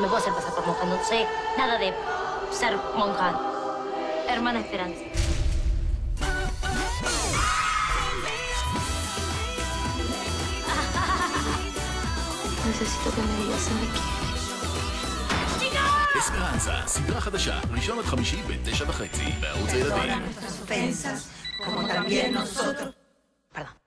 me puedo hacer pasar por monja. No sé nada de ser monja. Hermana Esperanza. necesito que me digas si me quieres. אספרנסה, סדרה חדשה, ראשון עד חמישי ב9:30 בערוץ הילדים. Como también nosotros. Perdón.